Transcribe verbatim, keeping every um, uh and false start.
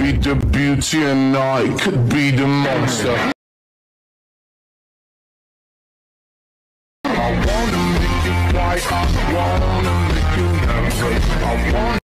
be the beauty and I could be the monster. I wanna make you quiet, I wanna make you nervous. I wanna